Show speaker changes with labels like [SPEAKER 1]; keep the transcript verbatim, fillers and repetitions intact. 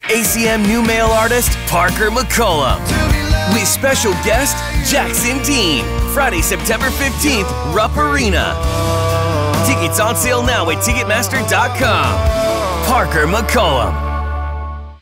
[SPEAKER 1] A C M new male artist Parker McCollum. With special guest Jackson Dean. Friday, September fifteenth, Rupp Arena. Tickets on sale now at Ticketmaster dot com. Parker McCollum.